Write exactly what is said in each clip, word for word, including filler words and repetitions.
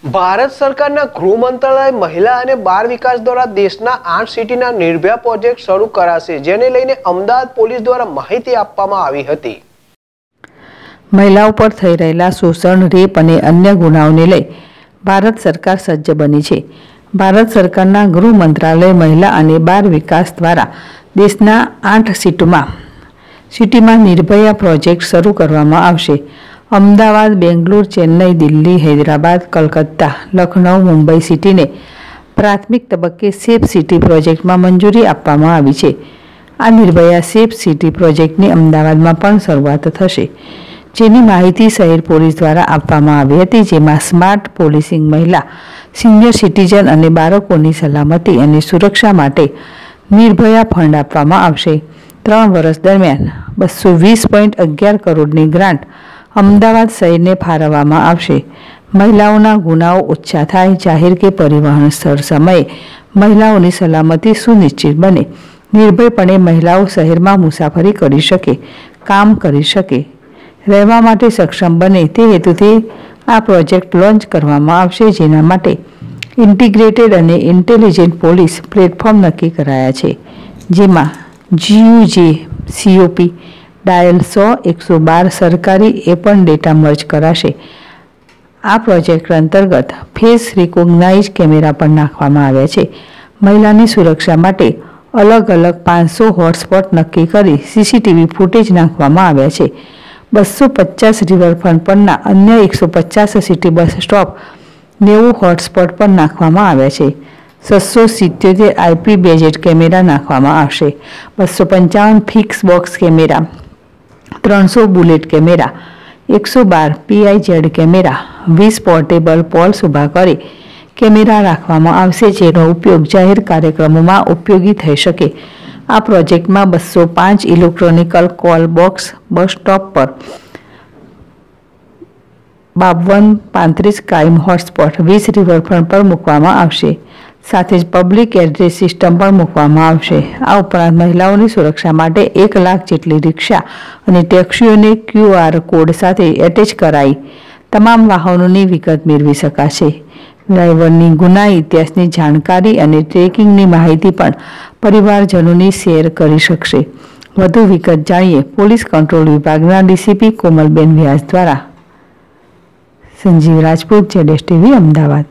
ભારત સરકારના ગૃહ મંત્રાલય મહિલા અને બાળ વિકાસ દ્વારા દેશના આઠ સિટીના નિર્ભયા પ્રોજેક્ટ શરૂ કરાશે, જેને લઈને અમદાવાદ પોલીસ દ્વારા માહિતી આપવામાં આવી હતી। મહિલાઓ પર થઈ રહેલા શોષણ, રેપ અને અન્ય ગુનાઓને લઈ ભારત સરકાર સજ્જ બની છે। ભારત સરકારના ગૃહ મંત્રાલય મહિલા અને બાળ વિકાસ દ્વારા દેશના આઠ સીટમાં સિટીમાં નિર્ભયા પ્રોજેક્ટ શરૂ કરવામાં આવશે। અમદાવાદ, બેંગ્લોર, ચેન્નઈ, દિલ્હી, હૈદરાબાદ, કલકત્તા, લખનઉ, મુંબઈ સિટીને પ્રાથમિક તબક્કે સેફ સિટી પ્રોજેક્ટમાં મંજૂરી આપવામાં આવી છે। આ નિર્ભયા સેફ સિટી પ્રોજેક્ટની અમદાવાદમાં પણ શરૂઆત થશે, જેની માહિતી શહેર પોલીસ દ્વારા આપવામાં આવી હતી, જેમાં સ્માર્ટ પોલીસિંગ, મહિલા, સિનિયર સિટીઝન અને બાળકોની સલામતી અને સુરક્ષા માટે નિર્ભયા ફંડ આપવામાં આવશે। ત્રણ વર્ષ દરમિયાન બસો વીસ પોઈન્ટ અગિયાર કરોડની ગ્રાન્ટ અમદાવાદ શહેરને ફાળવવામાં આવશે। મહિલાઓના ગુનાઓ ઓછા થાય, જાહેર કે પરિવહન સ્થળ સમયે મહિલાઓની સલામતી સુનિશ્ચિત બને, નિર્ભયપણે મહિલાઓ શહેરમાં મુસાફરી કરી શકે, કામ કરી શકે, રહેવા માટે સક્ષમ બને, તે હેતુથી આ પ્રોજેક્ટ લોન્ચ કરવામાં આવશે, જેના માટે ઇન્ટિગ્રેટેડ અને ઇન્ટેલિજન્ટ પોલીસ પ્લેટફોર્મ નક્કી કરાયા છે, જેમાં જીયુજે, સીઓપી, ડાયલ સો એકસો બાર સરકારી એ પણ ડેટા મર્જ કરાશે। આ પ્રોજેક્ટ અંતર્ગત ફેસ રિકોગ્નાઇઝ કેમેરા પણ નાખવામાં આવ્યા છે। મહિલાની સુરક્ષા માટે અલગ અલગ પાંચસો હોટસ્પોટ નક્કી કરી સીસીટીવી ફૂટેજ નાખવામાં આવ્યા છે। બસો પચાસ રિવરફ્રન્ટ પરના અન્ય એકસો પચાસ સિટી બસ સ્ટોપ, નેવું હોટસ્પોટ પણ નાખવામાં આવ્યા છે। છસો સિત્યોતેર આઈપી બેઝેડ કેમેરા નાખવામાં આવશે। બસો પંચાવન ફિક્સ બોક્સ કેમેરા, ત્રણસો બુલેટ કેમેરા, એકસો બાર પીઆઈઝેડ કેમેરા, વીસ પોર્ટેબલ પોલ્સ ઊભા કરી કેમેરા રાખવામાં આવશે, જેનો ઉપયોગ જાહેર કાર્યક્રમોમાં ઉપયોગી થઈ શકે। આ પ્રોજેક્ટમાં બસો પાંચ electronical call box bus stop પર, બાવન પાંત્રીસ ક્રાઇમ હોટસ્પોટ, વીસ રિવરફ્રન્ટ પર મૂકવામાં આવશે, સાથે જ પબ્લિક એડ્રેસ સિસ્ટમ પણ મૂકવામાં આવશે। આ ઉપરાંત મહિલાઓની સુરક્ષા માટે એક લાખ જેટલી રિક્ષા અને ટેક્સીઓને ક્યુઆર કોડ સાથે એટેચ કરાઈ તમામ વાહનોની વિગત મેળવી શકાશે। ડ્રાઈવરની ગુના ઇતિહાસની જાણકારી અને ટ્રેકિંગની માહિતી પણ પરિવારજનોની શેર કરી શકશે। વધુ વિગત જાણીએ પોલીસ કંટ્રોલ વિભાગના ડીસીપી કોમલબેન વ્યાસ દ્વારા। સંજીવ રાજપૂત, જેડેશ ટીવી, અમદાવાદ।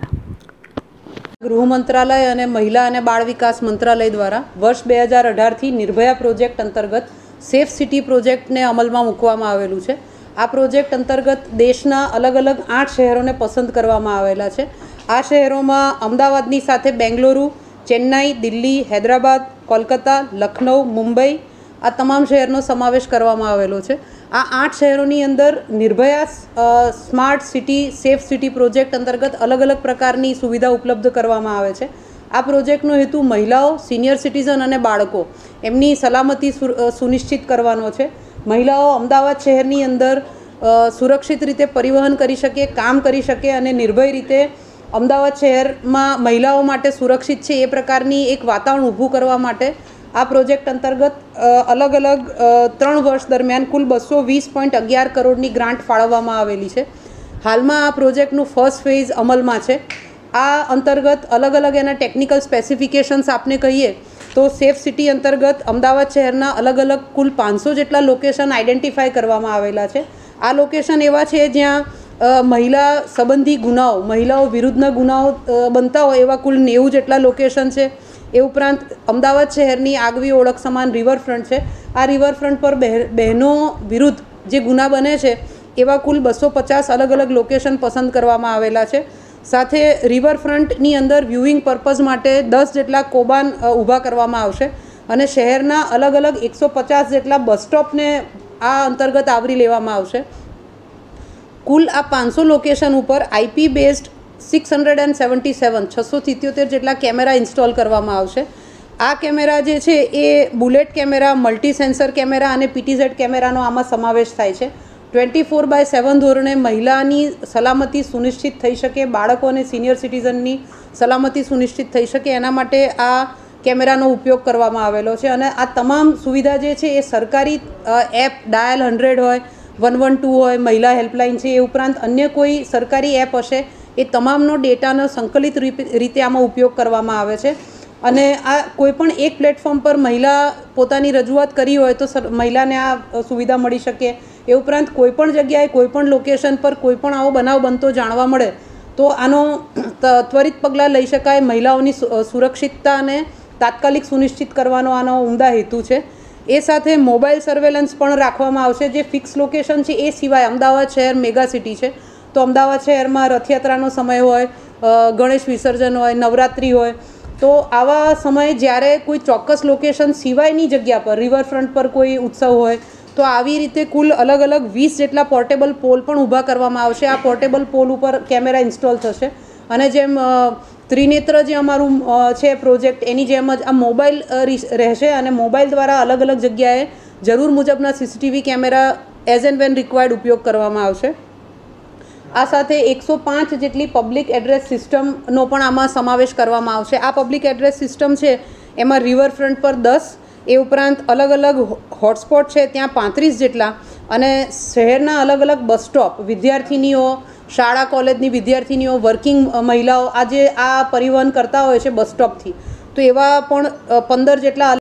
ગૃહ મંત્રાલય અને મહિલા અને બાળ વિકાસ મંત્રાલય દ્વારા વર્ષ બે હજાર અઢારથી નિર્ભયા પ્રોજેક્ટ અંતર્ગત સેફ સિટી પ્રોજેક્ટને અમલમાં મૂકવામાં આવેલું છે। આ પ્રોજેક્ટ અંતર્ગત દેશના અલગ અલગ આઠ શહેરોને પસંદ કરવામાં આવેલા છે। આ શહેરોમાં અમદાવાદની સાથે બેંગલુરુ, ચેન્નઈ, દિલ્હી, હૈદરાબાદ, કોલકાતા, લખનઉ, મુંબઈ આ તમામ શહેરનો સમાવેશ કરવામાં આવેલો છે। આ આઠ શહેરોની અંદર Nirbhaya smart city safe city project અંતર્ગત અલગ અલગ પ્રકારની સુવિધા ઉપલબ્ધ કરવામાં આવે છે। આ પ્રોજેક્ટનો હેતુ મહિલાઓ, સિનિયર સિટીઝન અને બાળકો એમની સલામતી સુનિશ્ચિત કરવાનો છે। મહિલાઓ અમદાવાદ શહેરની અંદર સુરક્ષિત રીતે પરિવહન કરી શકે, કામ કરી શકે અને નિર્ભય રીતે અમદાવાદ શહેરમાં મહિલાઓ માટે સુરક્ષિત છે એ પ્રકારની એક વાતાવરણ ઊભું કરવા માટે આ પ્રોજેક્ટ અંતર્ગત અલગ અલગ ત્રણ વર્ષ દરમિયાન કુલ બસો વીસ પોઈન્ટ અગિયાર કરોડની ગ્રાન્ટ ફાળવવામાં આવેલી છે। હાલમાં આ પ્રોજેક્ટનું ફર્સ્ટ ફેઝ અમલમાં છે। આ અંતર્ગત અલગ અલગ એના ટેકનિકલ સ્પેસિફિકેશન્સ આપને કહીએ તો સેફ સિટી અંતર્ગત અમદાવાદ શહેરના અલગ અલગ કુલ પાંચસો જેટલા લોકેશન આઈડેન્ટિફાઈ કરવામાં આવેલા છે। આ લોકેશન એવા છે જ્યાં મહિલા સંબંધી ગુનાઓ, મહિલાઓ વિરુદ્ધના ગુનાઓ બનતા હોય એવા કુલ નેવું જેટલા લોકેશન છે। એ ઉપરાંત અમદાવાદ શહેરની આગવી ઓળખ સમાન રિવરફ્રન્ટ છે। આ રિવરફ્રન્ટ પર બહેનો વિરુદ્ધ જે ગુના બને છે એવા કુલ બસો પચાસ અલગ અલગ લોકેશન પસંદ કરવામાં આવેલા છે। સાથે રિવરફ્રન્ટની અંદર વ્યૂઇંગ પર્પઝ માટે દસ જેટલા કોબાન ઊભા કરવામાં આવશે અને શહેરના અલગ અલગ એકસો પચાસ જેટલા બસ સ્ટોપને આ અંતર્ગત આવરી લેવામાં આવશે। કુલ આ પાંચસો લોકેશન ઉપર IP based six hundred and seventy seven છસો સિત્યોતેર જેટલા કેમેરા ઇન્સ્ટોલ કરવામાં આવશે। આ કેમેરા જે છે એ bullet camera, multi sensor camera અને પીટીઝેડ કેમેરાનો આમાં સમાવેશ થાય છે। ટ્વેન્ટી ફોર બાય સેવન ધોરણે મહિલાની સલામતી સુનિશ્ચિત થઈ શકે, બાળકો અને સિનિયર સિટીઝનની સલામતી સુનિશ્ચિત થઈ શકે એના માટે આ કેમેરાનો ઉપયોગ કરવામાં આવેલો છે। અને આ તમામ સુવિધા જે છે એ સરકારી એપ ડાયલ હંડ્રેડ હોય, વન વન ટુ હોય, મહિલા હેલ્પલાઇન છે, એ ઉપરાંત અન્ય કોઈ સરકારી એપ હશે એ તમામનો ડેટાનો સંકલિત રીતે આમાં ઉપયોગ કરવામાં આવે છે અને આ કોઈપણ એક પ્લેટફોર્મ પર મહિલા પોતાની રજૂઆત કરી હોય તો મહિલાને આ સુવિધા મળી શકે। એ ઉપરાંત કોઈપણ જગ્યાએ કોઈપણ લોકેશન પર કોઈપણ આવો બનાવ બનતો જાણવા મળે તો આનો ત્વરિત પગલાં લઈ શકાય। મહિલાઓની સુરક્ષિતતા અને તાત્કાલિક સુનિશ્ચિત કરવાનો આનો ઉમદા હેતુ છે। એ સાથે મોબાઈલ સર્વેલન્સ પણ રાખવામાં આવશે। જે ફિક્સ લોકેશન છે એ સિવાય અમદાવાદ શહેર મેગા સિટી છે તો અમદાવાદ શહેરમાં રથયાત્રાનો સમય હોય, ગણેશ વિસર્જન હોય, નવરાત્રિ હોય તો આવા સમયે જ્યારે કોઈ ચોક્કસ લોકેશન સિવાયની જગ્યા પર રિવરફ્રન્ટ પર કોઈ ઉત્સવ હોય તો આવી રીતે કુલ અલગ અલગ વીસ જેટલા પોર્ટેબલ પોલ પણ ઊભા કરવામાં આવશે। આ પોર્ટેબલ પોલ ઉપર કેમેરા ઇન્સ્ટોલ થશે અને જેમ ત્રિનેત્ર જે અમારું છે પ્રોજેક્ટ એની જેમ જ આ મોબાઈલ રહેશે અને મોબાઈલ દ્વારા અલગ અલગ જગ્યાએ જરૂર મુજબના CCTV camera as and when required ઉપયોગ કરવામાં આવશે। આ સાથે એકસો પાંચ જેટલી પબ્લિક એડ્રેસ સિસ્ટમનો પણ આમાં સમાવેશ કરવામાં આવશે। આ પબ્લિક એડ્રેસ સિસ્ટમ છે એમાં રિવરફ્રન્ટ પર દસ, એ ઉપરાંત અલગ અલગ હોટસ્પોટ છે ત્યાં પાંત્રીસ જેટલા અને શહેરના અલગ અલગ બસ સ્ટોપ, વિદ્યાર્થિનીઓ, શાળા કોલેજની વિદ્યાર્થિનીઓ, વર્કિંગ મહિલાઓ આજે આ પરિવહન કરતા હોય છે બસ સ્ટોપથી તો એવા પણ પંદર જેટલા